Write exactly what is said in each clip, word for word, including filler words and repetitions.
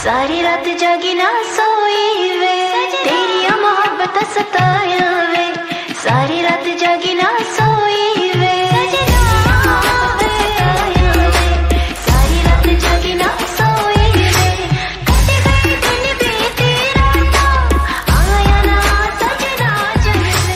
सारी रात जागी ना सोई वे, तेरी मोहब्बत सताया वे, सारी रात जागी ना सोई वे, सारी रात जागी ना सोई वे, कट गई दिन बीती रात, आया ना सजना जलवे।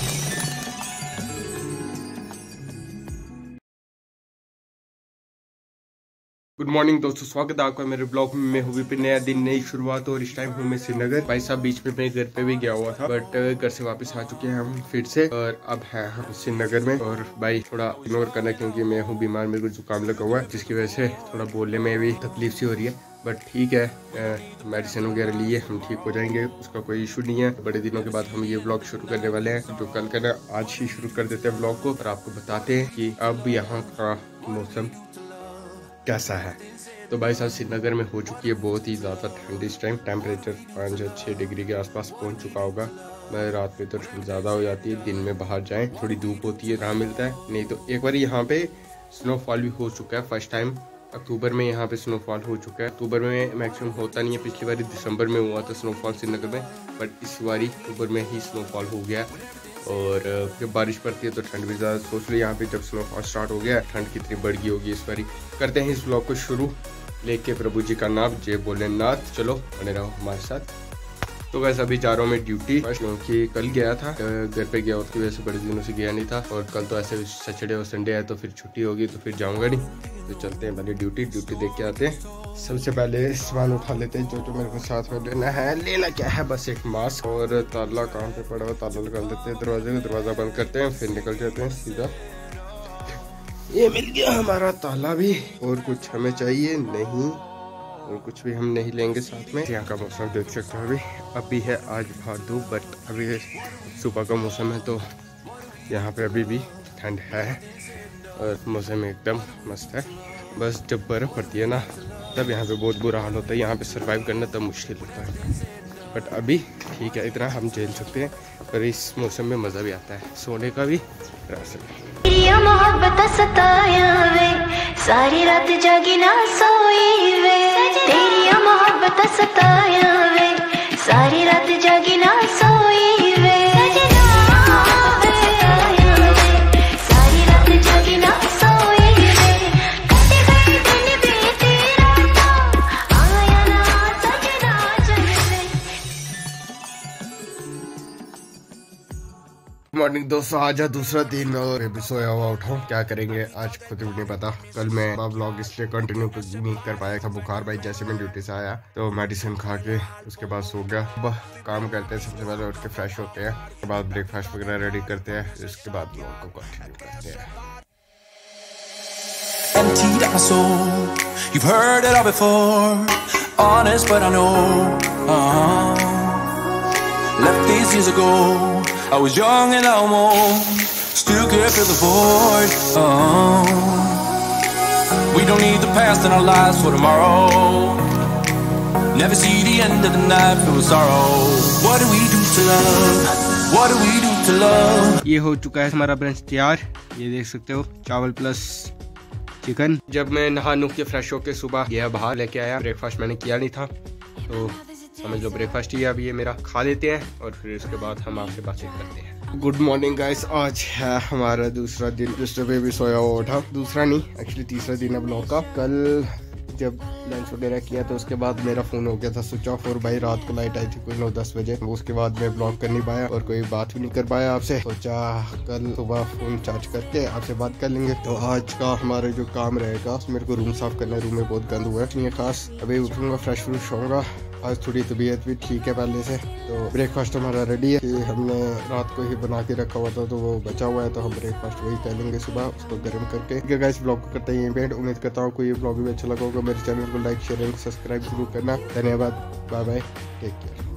गुड मॉर्निंग दोस्तों, स्वागत है आपका मेरे ब्लॉग में। मैं हूँ विपिन। नया दिन, नई शुरुआत। और इस टाइम हूँ मैं श्रीनगर। भाई साहब बीच में मैं घर पे भी गया हुआ था, बट घर से वापस आ चुके हैं हम फिर से, और अब है हम श्रीनगर में। और भाई थोड़ा इग्नोर करना क्योंकि मैं हूँ बीमार, मेरे को जुकाम लगा हुआ है, जिसकी वजह से थोड़ा बोलने में भी तकलीफ सी हो रही है। बट ठीक है, मेडिसिन वगैरह लिए हम ठीक हो जाएंगे, उसका कोई इशू नहीं है। बड़े दिनों के बाद हम ये ब्लॉग शुरू करने वाले हैं, जो कल करना आज ही शुरू कर देते हैं ब्लॉग को, और आपको बताते हैं कि अब यहाँ का मौसम कैसा है। तो भाई साहब श्रीनगर में हो चुकी है बहुत ही ज़्यादा ठंड। इस टाइम टेम्परेचर पाँच या छः डिग्री के आसपास पहुंच चुका होगा। मैं रात में तो ठंड ज़्यादा हो जाती है, दिन में बाहर जाएं थोड़ी धूप होती है, राह मिलता है। नहीं तो एक बार यहाँ पे स्नोफॉल भी हो चुका है फर्स्ट टाइम। अक्टूबर में यहाँ पे स्नोफॉल हो चुका है। अक्टूबर में मैक्सिमम होता नहीं है, पिछली बार दिसंबर में हुआ था स्नोफॉल श्रीनगर में, बट इस बार अक्टूबर में ही स्नोफॉल हो गया। और जब बारिश पड़ती है तो ठंड भी ज़्यादा। सोच लो यहाँ पे जब स्नोफॉल स्टार्ट हो गया, ठंड कितनी बढ़ गई होगी इस बार। करते हैं इस ब्लॉग को शुरू, लेके प्रभु जी का नाम जय भोलेनाथ। चलो बने रहो हमारे साथ। तो वैसे अभी जा रहा हूँ मैं ड्यूटी, क्योंकि कल गया था घर पे गया, उसकी वजह से बड़े दिनों से गया नहीं था। और कल तो ऐसे सैटरडे और संडे है तो फिर छुट्टी होगी, तो फिर जाऊंगा नहीं। तो चलते हैं पहले ड्यूटी ड्यूटी देख के आते हैं। सबसे पहले सामान उठा लेते हैं जो जो मेरे को साथ में लेना है। लेना क्या है, बस एक मास्क और ताला कहाँ पे पड़ा हुआ, ताला लगा लेते हैं दरवाजे को, दरवाजा बंद करते हैं, फिर निकल जाते हैं सीधा। ये मिल गया हमारा ताला भी, और कुछ हमें चाहिए नहीं, और कुछ भी हम नहीं लेंगे साथ में। यहाँ का मौसम देख सकते हैं, अभी अभी है आज बाहर धूप, बट अभी सुबह का मौसम है, तो यहाँ पे अभी भी ठंड है और मौसम एकदम मस्त है। बस जब बर्फ़ पड़ती है ना, तब यहाँ पे बहुत बुरा हाल होता है, यहाँ पे सरवाइव करना तब मुश्किल होता है। बट अभी ठीक है, इतना हम झेल सकते हैं, पर इस मौसम में मज़ा भी आता है, सोने का भी रास्ते में। मोहब्बत सताया वे, सारी रात जागी ना सोई वे, तेरी मोहब्बत सताया वे, सारी रात जागी ना सोई वे, सारी रात जागी ना सोई वे, कट गई दिन बीती रात, आया ना सजना जलवे। मॉर्निंग दोस्तों, आज है दूसरा दिन और अभी सोया हुआ उठाऊं, क्या करेंगे आज खुद भी नहीं पता। कल मैं ब्लॉग इसलिए कंटिन्यू नहीं कर पाया था, बुखार भाई जैसे मैं ड्यूटी से आया तो मेडिसिन खा के उसके बाद सो गया। अब काम करते हैं, सबसे पहले उठ के फ्रेश होते हैं, उसके बाद ब्रेकफास्ट वगैरह रेडी करते हैं, उसके बाद ब्लॉग को कंटिन्यू करते हैं। Emptied out my soul, you've heard it all before, honest but I know, uh-huh. Left these years ago, I was young and almost still could feel the void, uh-huh. We don't need the past in our lives for tomorrow, never see the end of the night filled with sorrow. What do we do to love? What do we do to love? ये हो चुका है हमारा brunch तैयार, ये देख सकते हो, चावल प्लस चिकन। जब मैं नहा नुह के फ्रेश होके सुबह गया बाहर लेके आया, ब्रेकफास्ट मैंने किया नहीं था, तो समझ लो ब्रेकफास्ट ही अभी ये मेरा खा लेते हैं, और फिर इसके बाद हम आपसे बातें करते हैं। गुड मॉर्निंग गाइस, आज है हमारा दूसरा दिन। जिस पे भी सोया हुआ उठा, दूसरा नहीं एक्चुअली तीसरा दिन है ब्लॉग का। कल जब लंच वगैरह किया तो उसके बाद मेरा फ़ोन हो गया था स्विच ऑफ, और भाई रात को लाइट आई थी कोई नौ दस बजे, उसके बाद मैं ब्लॉग कर नहीं पाया और कोई बात भी नहीं कर पाया आपसे। सोचा कल सुबह फ़ोन चार्ज करके आपसे बात कर लेंगे। तो आज का हमारा जो काम रहेगा, मेरे को रूम साफ़ करना है, रूम में बहुत गंद हुआ है, नहीं है खास। अभी उठूँगा, फ्रेश फ्रेश होऊंगा, आज थोड़ी तबीयत भी ठीक है पहले से। तो ब्रेकफास्ट हमारा रेडी है, कि हमने रात को ही बना के रखा हुआ था, तो वो बचा हुआ है, तो हम ब्रेकफास्ट वही कर लेंगे सुबह, उसको गर्म करके। ठीक है गाइस, ब्लॉग को करते हैं पेंट। उम्मीद करता हूँ कोई ये ब्लॉग भी अच्छा लगा होगा। मेरे चैनल को लाइक शेयर एंड सब्सक्राइब जरूर करना। धन्यवाद, बाय बाय, टेक केयर।